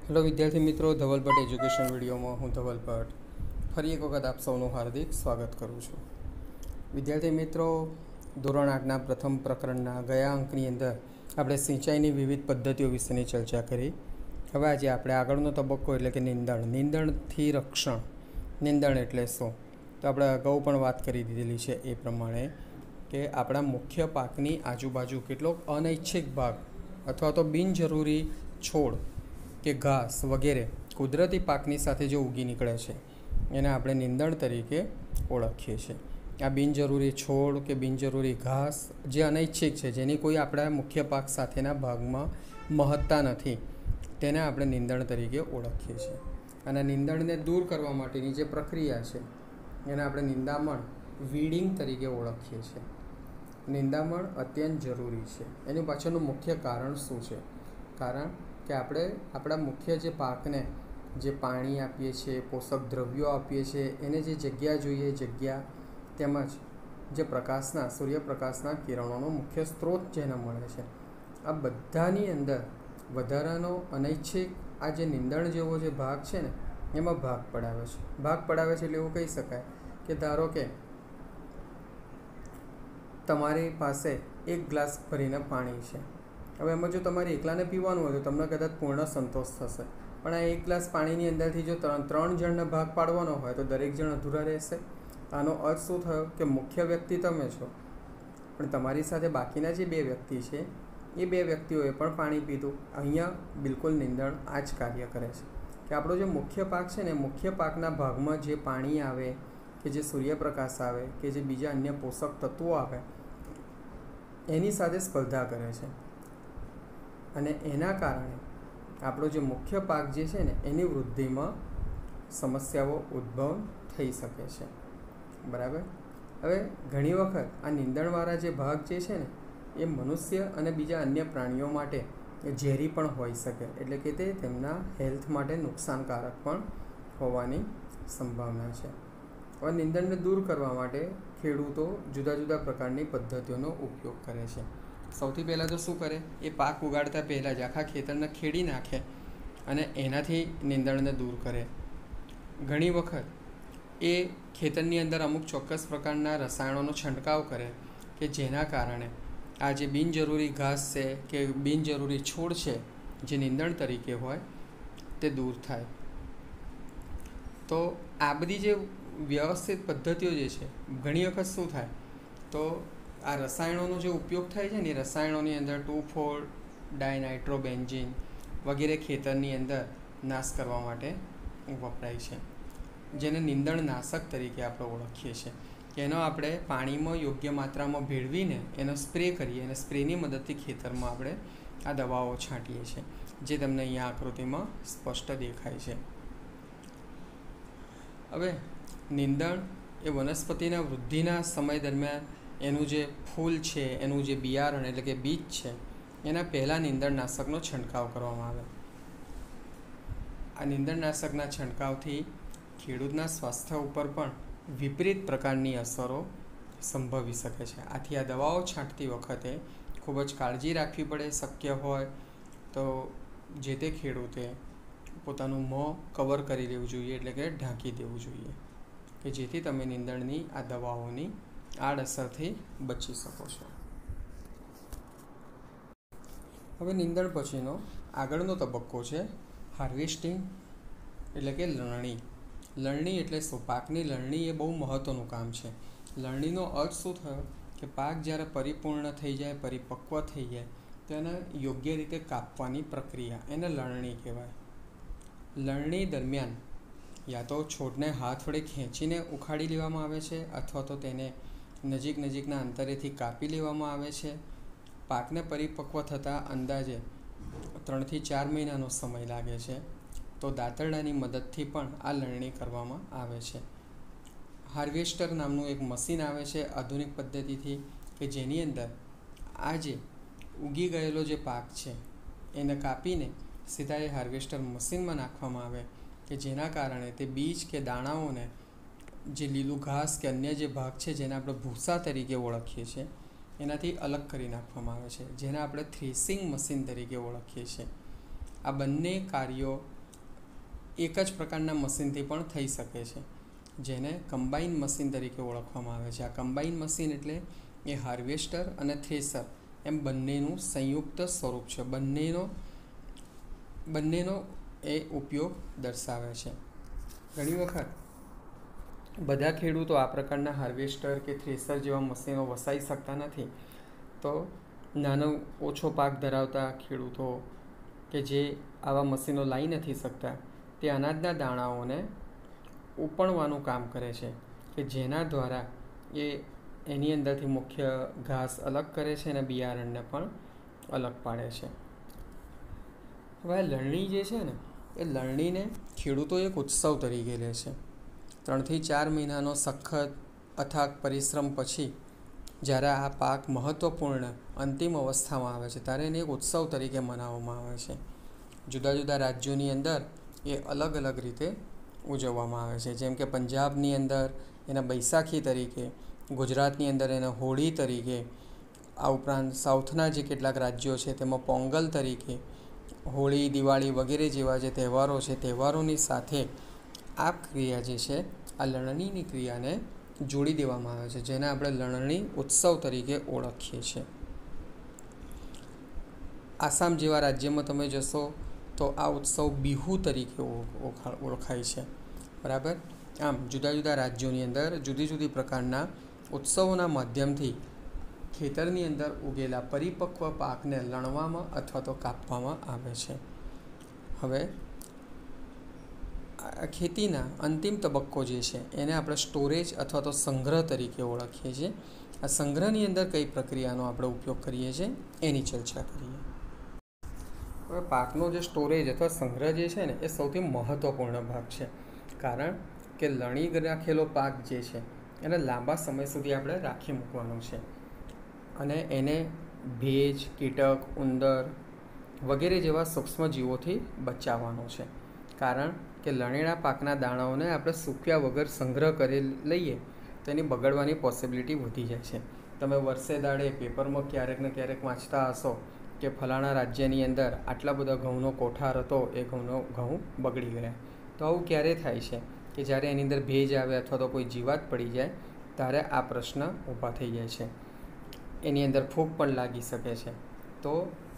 Hello विद्यार्थी मित्रों, धवल Bhatt education video में हूँ धवल भट्ट फरी एक वखत आप सौનું हार्दिक स्वागत करूँ छूँ। विद्यार्थी मित्रों, ધોરણ 8ના પ્રથમ પ્રકરણના ગયા અંકની અંદર આપણે સિંચાઈની વિવિધ પદ્ધતિઓ વિશેની ચર્ચા કરી। હવે આજે આપણે આગળનો તબક્કો એટલે કે નીંદણથી રક્ષણ। નીંદણ એટલે શું? તો આપણે અગાઉ પણ વાત કરી દીધેલી છે એ પ્રમાણે કે આપણા મુખ્ય પાકની આજુબાજુ કેટલોક અનૈચ્છિક ભાગ અથવા તો બિનજરૂરી છોડ કે ઘાસ વગેરે કુદરતી પાકની સાથે જો ઉગી નીકળે છે એને આપણે નીંદણ તરીકે ઓળખીએ છીએ। આ બિનજરૂરી છોડ કે બિનજરૂરી ઘાસ જે અનૈચ્છિક છે, જેની કોઈ આપણા મુખ્ય પાક સાથેના ભાગમાં મહત્તા નથી, તેને આપણે નીંદણ તરીકે ઓળખીએ છીએ। અને નીંદણને દૂર કરવા માટેની જે પ્રક્રિયા છે એને આપણે નિંદામણ વીડિંગ તરીકે ઓળખીએ છીએ। નિંદામણ અત્યંત જરૂરી છે। એની પાછળનું મુખ્ય કારણ શું છે? કારણ કે આપણે આપણા મુખ્ય જે પાકને જે પાણી આપીએ છીએ, પોષક દ્રવ્યો આપીએ છીએ, એને જે જગ્યા જોઈએ જગ્યા, તેમજ જે પ્રકાશના સૂર્યપ્રકાશના કિરણોનો મુખ્ય સ્ત્રોત જેને મળે છે, આ બધાની અંદર વધારાનો અનૈચ્છિક આ જે નીંદણ જેવો જે ભાગ છે ને એમાં ભાગ પડાવે છે। ભાગ પડાવે છે એટલે એવું કહી શકાય કે ધારો કે તમારી પાસે એક ગ્લાસ ભરીને પાણી છે। હવે એમાં જો તમારે એકલાને પીવાનું હોય તો તમને કદાચ પૂર્ણ સંતોષ થશે, પણ આ એક ગ્લાસ પાણીની અંદરથી જો ત્રણ જણને ભાગ પાડવાનો હોય તો દરેક જણ અધૂરા રહેશે। આનો અર્થ શું થયો કે મુખ્ય વ્યક્તિ તમે છો, પણ તમારી સાથે બાકીના જે બે વ્યક્તિ છે એ બે વ્યક્તિઓએ પણ પાણી પીધું। અહીંયા બિલકુલ નીંદણ આ જ કાર્ય કરે છે કે આપણો જે મુખ્ય પાક છે ને, મુખ્ય પાકના ભાગમાં જે પાણી આવે, કે જે સૂર્યપ્રકાશ આવે, કે જે બીજા અન્ય પોષક તત્વો આવે, એની સાથે સ્પર્ધા કરે છે અને એના કારણે આપણો જે મુખ્ય પાક જે છે ને એની વૃદ્ધિમાં સમસ્યાઓ ઉદ્ભવ થઈ શકે છે। બરાબર। હવે ઘણી વખત આ નીંદણવાળા જે ભાગ જે છે ને એ મનુષ્ય અને બીજા અન્ય પ્રાણીઓ માટે ઝેરી પણ હોઈ શકે, એટલે કે તે તેમના હેલ્થ માટે નુકસાનકારક પણ હોવાની સંભાવના છે। હવે નીંદણને દૂર કરવા માટે ખેડૂતો જુદા જુદા પ્રકારની પદ્ધતિઓનો ઉપયોગ કરે છે। સૌથી પહેલાં તો શું કરે, એ પાક ઉગાડતા પહેલાં જ આખા ખેતરને ખેડી નાખે અને એનાથી નીંદણને દૂર કરે। ઘણી વખત એ ખેતરની અંદર અમુક ચોક્કસ પ્રકારના રસાયણોનો છંટકાવ કરે કે જેના કારણે આ જે બિનજરૂરી ઘાસ છે કે બિનજરૂરી છોડ છે જે નીંદણ તરીકે હોય તે દૂર થાય। તો આ બધી જે વ્યવસ્થિત પદ્ધતિઓ જે છે, ઘણી વખત શું થાય તો આ રસાયણોનો જે ઉપયોગ થાય છે ને, એ રસાયણોની અંદર 2,4-ડાયનાઇટ્રોબેન્ઝીન વગેરે ખેતરની અંદર નાશ કરવા માટે વપરાય છે, જેને નીંદણનાશક તરીકે આપણે ઓળખીએ છીએ। કે એનો આપણે પાણીમાં યોગ્ય માત્રામાં ભેળવીને એનો સ્પ્રે કરીએ અને સ્પ્રેની મદદથી ખેતરમાં આપણે આ દવાઓ છાંટીએ છીએ, જે તમને અહીંયા આકૃતિમાં સ્પષ્ટ દેખાય છે। હવે નીંદણ એ વનસ્પતિના વૃદ્ધિના સમય દરમિયાન એનું જે ફૂલ છે, એનું જે બિયારણ એટલે કે બીજ છે, એના પહેલાં નીંદણનાશકનો છંટકાવ કરવામાં આવે। આ નીંદણનાશકના છંટકાવથી ખેડૂતના સ્વાસ્થ્ય ઉપર પણ વિપરીત પ્રકારની અસરો સંભવી શકે છે। આથી આ દવાઓ છાંટતી વખતે ખૂબ જ કાળજી રાખવી પડે। શક્ય હોય તો જે તે ખેડૂતે પોતાનું મોં કવર કરી લેવું જોઈએ, એટલે કે ઢાંકી દેવું જોઈએ, કે જેથી તમે નીંદણની આ દવાઓની આડઅસરથી બચી શકો છો। હવે નીંદણ પછીનો આગળનો તબક્કો છે હાર્વેસ્ટિંગ એટલે કે લણણી। લણણી એટલે શું? પાકની લણણી એ બહુ મહત્ત્વનું કામ છે। લણણીનો અર્થ શું થયો કે પાક જ્યારે પરિપૂર્ણ થઈ જાય, પરિપક્વ થઈ જાય, તો એને યોગ્ય રીતે કાપવાની પ્રક્રિયા, એને લણણી કહેવાય। લણણી દરમિયાન યા તો છોડને હાથ વડે ખેંચીને ઉખાડી લેવામાં આવે છે અથવા તો તેને નજીકના અંતરેથી કાપી લેવામાં આવે છે। પાકને પરિપક્વ થતાં અંદાજે 3 થી 4 મહિનાનો સમય લાગે છે, તો દાંતરડાની મદદથી પણ આ લણણી કરવામાં આવે છે। હાર્વેસ્ટર નામનું એક મશીન આવે છે આધુનિક પદ્ધતિથી, કે જેની અંદર આ જે ઉગી ગયેલો જે પાક છે એને કાપીને સીધા એ હાર્વેસ્ટર મશીનમાં નાખવામાં આવે, કે જેના કારણે તે બીજ કે દાણાઓને જે લીલું ઘાસ કે અન્ય જે ભાગ છે જેને આપણે ભૂસા તરીકે ઓળખીએ છીએ એનાથી અલગ કરી નાખવામાં આવે છે, જેને આપણે થ્રેસિંગ મશીન તરીકે ઓળખીએ છીએ। આ બંને કાર્યો એક જ પ્રકારના મશીનથી પણ થઈ શકે છે, જેને કમ્બાઈન મશીન તરીકે ઓળખવામાં આવે છે. આ કમ્બાઈન મશીન એટલે એ હાર્વેસ્ટર અને થ્રેસર એમ બંનેનું સંયુક્ત સ્વરૂપ છે. બંનેનો એ ઉપયોગ દર્શાવે છે. ઘણી વખત બધા ખેડૂતો આ પ્રકારના હાર્વેસ્ટર કે થ્રેસર જેવા મશીનો વસાવી શકતા નથી. તો નાનો ઓછો પાક ધરાવતા ખેડૂતો કે જે આવા મશીનો લાવી નથી શકતા, તે અનાજના દાણાઓને ઉપણવાનું કામ કરે છે, કે જેના દ્વારા એની અંદરથી મુખ્ય ઘાસ અલગ કરે છે અને બિયારણને પણ અલગ પાડે છે. હવે લણણી જે છે ને, એ લણણીને ખેડૂતો એક ઉત્સવ તરીકે લે છે. 3 થી 4 મહિનાનો સખત અથાગ પરિશ્રમ પછી જ્યારે આ પાક મહત્ત્વપૂર્ણ અંતિમ અવસ્થામાં આવે છે, ત્યારે એને એક ઉત્સવ તરીકે મનાવવામાં આવે છે. જુદા જુદા રાજ્યોની અંદર એ અલગ અલગ રીતે ઉજવવામાં આવે છે. જેમ કે પંજાબની અંદર એને બૈસાખી તરીકે, ગુજરાતની અંદર એને હોળી તરીકે, આ ઉપરાંત સાઉથના જે કેટલાક રાજ્યો છે તેમાં પોંગલ તરીકે, હોળી, દિવાળી વગેરે જેવા જે તહેવારો છે, તહેવારોની સાથે આ ક્રિયા જે છે, આ લણણીની ક્રિયાને જોડી દેવામાં આવે છે, જેને આપણે લણણી ઉત્સવ તરીકે ઓળખીએ છીએ. આસામ જેવા રાજ્યમાં તમે જશો તો આ ઉત્સવ બિહુ તરીકે ઓળખાય છે. બરાબર. આમ જુદા જુદા રાજ્યોની અંદર જુદી જુદી પ્રકારના ઉત્સવોના માધ્યમથી ખેતરની અંદર ઉગેલા પરિપક્વ પાકને લણવામાં અથવા તો કાપવામાં આવે છે. હવે ખેતીના અંતિમ તબક્કો જે છે એને આપણે સ્ટોરેજ અથવા તો સંગ્રહ તરીકે ઓળખીએ છીએ. આ સંગ્રહની અંદર કઈ પ્રક્રિયાનો આપણે ઉપયોગ કરીએ છીએ એની ચર્ચા કરીએ. હવે પાકનો જે સ્ટોરેજ અથવા સંગ્રહ જે છે ને, એ સૌથી મહત્ત્વપૂર્ણ ભાગ છે. કારણ કે લણી રાખેલો પાક જે છે એને લાંબા સમય સુધી આપણે રાખી મૂકવાનો છે અને એને ભેજ, કીટક, ઉંદર વગેરે જેવા સૂક્ષ્મ જીવોથી બચાવવાનો છે. કારણ કે લણેલા પાકના દાણાઓને આપણે સૂક્યા વગર સંગ્રહ કરી લઈએ તો એની બગડવાની પોસિબિલિટી વધી જાય છે. તમે વર્ષે દાડે પેપરમાં ક્યારેક ને ક્યારેક વાંચતા હશો કે ફલાણા રાજ્યની અંદર આટલા બધા ઘઉંનો કોઠાર હતો, એ ઘઉં બગડી ગયા. તો આવું ક્યારે થાય છે કે જ્યારે એની અંદર ભેજ આવે અથવા તો કોઈ જીવાત પડી જાય ત્યારે આ પ્રશ્ન ઊભા થઈ જાય છે. એની અંદર ફૂગ પણ લાગી શકે છે. તો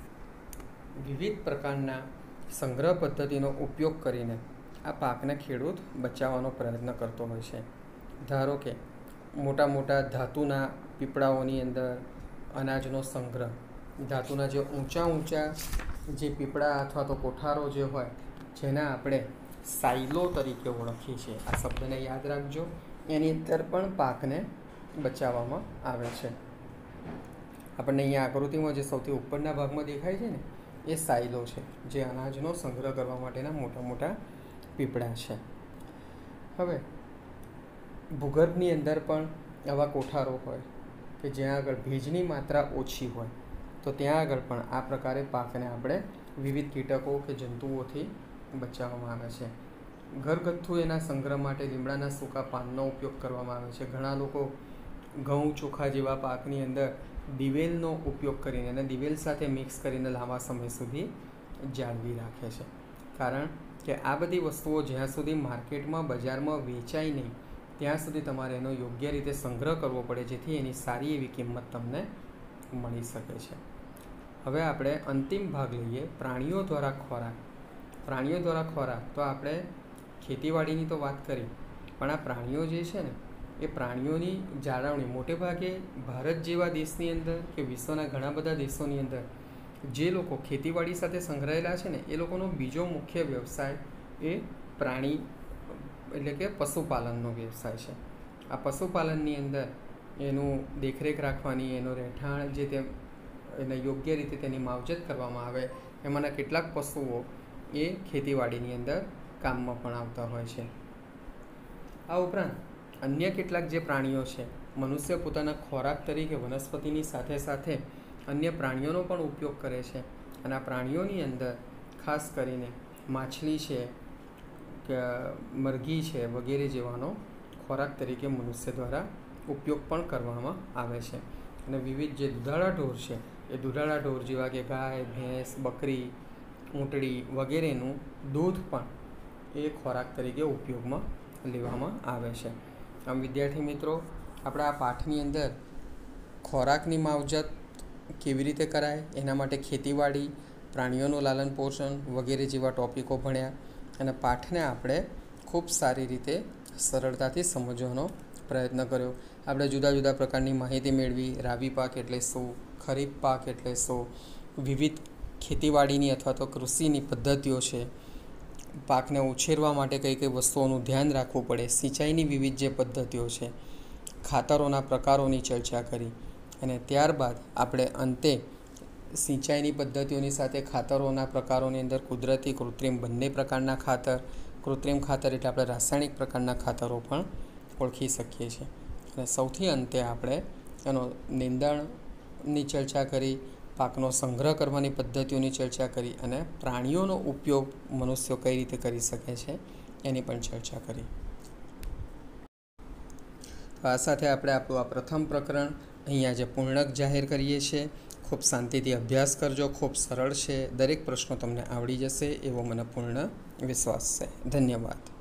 વિવિધ પ્રકારના સંગ્રહ પદ્ધતિનો ઉપયોગ કરીને આ પાકને ખેડૂત બચાવવાનો પ્રયત્ન કરતો હોય છે. ધારો કે મોટા મોટા ધાતુના પીપળાઓની અંદર અનાજનો સંગ્રહ, ધાતુના જે ઊંચા જે પીપળા અથવા તો કોઠારો જે હોય, જેના આપણે સાયલો તરીકે ઓળખીએ છીએ. આ શબ્દને યાદ રાખજો. એની અંદર પણ પાકને બચાવવામાં આવે છે. આપણને અહીંયા આકૃતિમાં જે સૌથી ઉપરના ભાગમાં દેખાય છે ને, એ સાયલો છે, જે અનાજનો સંગ્રહ કરવા માટેના મોટા મોટા પીપળા છે. હવે ભૂગર્ભની અંદર પણ આવા કોઠારો હોય કે જ્યાં આગળ ભેજની માત્રા ઓછી હોય, તો ત્યાં આગળ પણ આ પ્રકારે પાકને આપણે વિવિધ કીટકો કે જંતુઓથી બચાવવામાં આવે છે. ઘરગથ્થુ એના સંગ્રહ માટે લીમડાના સૂકા પાનનો ઉપયોગ કરવામાં આવે છે. ઘણા લોકો ઘઉં, ચોખા જેવા પાકની અંદર દિવેલનો ઉપયોગ કરીને અને દિવેલ સાથે મિક્સ કરીને લાંબા સમય સુધી જાળવી રાખે છે. કારણ કે આ બધી વસ્તુઓ જ્યાં સુધી માર્કેટમાં, બજારમાં વેચાય નહીં, ત્યાં સુધી તમારે એનો યોગ્ય રીતે સંગ્રહ કરવો પડે, જેથી એની સારી એવી કિંમત તમને મળી શકે છે. હવે આપણે અંતિમ ભાગ લઈએ, પ્રાણીઓ દ્વારા ખોરાક. પ્રાણીઓ દ્વારા ખોરાક તો આપણે ખેતીવાડીની તો વાત કરી, પણ આ પ્રાણીઓ જે છે ને, એ પ્રાણીઓની જાળવણી મોટે ભાગે ભારત જેવા દેશની અંદર કે વિશ્વના ઘણા બધા દેશોની અંદર જે લોકો ખેતીવાડી સાથે સંકળાયેલા છે ને, એ લોકોનો બીજો મુખ્ય વ્યવસાય એ પ્રાણી એટલે કે પશુપાલનનો વ્યવસાય છે. આ પશુપાલનની અંદર એનું દેખરેખ રાખવાની, એનું રહેઠાણ જે એને યોગ્ય રીતે તેની માવજત કરવામાં આવે, એમાંના કેટલાક પશુઓ એ ખેતીવાડીની અંદર કામમાં પણ આવતા હોય છે. આ ઉપરાંત અન્ય કેટલાક જે પ્રાણીઓ છે, મનુષ્ય પોતાના ખોરાક તરીકે વનસ્પતિની સાથે સાથે અન્ય પ્રાણીઓનો પણ ઉપયોગ કરે છે. અને આ પ્રાણીઓની અંદર ખાસ કરીને માછલી છે કે મરઘી છે વગેરે જેવાનો ખોરાક તરીકે મનુષ્ય દ્વારા ઉપયોગ પણ કરવામાં આવે છે. અને વિવિધ જે દુધાળા ઢોર છે, એ દુધાળા ઢોર જેવા કે ગાય, ભેંસ, બકરી, ઊંટડી વગેરેનું દૂધ પણ એ ખોરાક તરીકે ઉપયોગમાં લેવામાં આવે છે. આમ વિદ્યાર્થી મિત્રો, આપણે આ પાઠની અંદર ખોરાકની માવજત કેવી રીતે કરાય એના માટે ખેતીવાડી, પ્રાણીઓનું લાલન પોષણ વગેરે જેવા ટૉપિકો ભણ્યા અને પાઠને આપણે ખૂબ સારી રીતે સરળતાથી સમજવાનો પ્રયત્ન કર્યો. આપણે જુદા જુદા પ્રકારની માહિતી મેળવી. રાબી પાક એટલે શું, ખરીફ પાક એટલે શું, વિવિધ ખેતીવાડીની અથવા તો કૃષિની પદ્ધતિઓ છે, પાકને ઉછેરવા માટે કઈ કઈ વસ્તુઓનું ધ્યાન રાખવું પડે, સિંચાઈની વિવિધ જે પદ્ધતિઓ છે, ખાતરોના પ્રકારોની ચર્ચા કરી અને ત્યારબાદ આપણે અંતે સિંચાઈની પદ્ધતિઓની સાથે ખાતરોના પ્રકારોની અંદર કુદરતી, કૃત્રિમ બંને પ્રકારના ખાતર, કૃત્રિમ ખાતર એટલે આપણે રાસાયણિક પ્રકારના ખાતરો પણ ઓળખી શકીએ છીએ. અને સૌથી અંતે આપણે એનો નિંદણની ચર્ચા કરી, પાકનો સંગ્રહ કરવાની પદ્ધતિઓની ચર્ચા કરી અને પ્રાણીઓનો ઉપયોગ મનુષ્યો કઈ રીતે કરી શકે છે એની પણ ચર્ચા કરી. આ સાથે આપણે આપણું આ પ્રથમ પ્રકરણ અહીંયા જે પૂર્ણક જાહેર કરીએ છીએ. ખૂબ શાંતિથી અભ્યાસ કરજો. ખૂબ સરળ છે. દરેક પ્રશ્નો તમને આવડી જશે એવો મને પૂર્ણ વિશ્વાસ છે. ધન્યવાદ.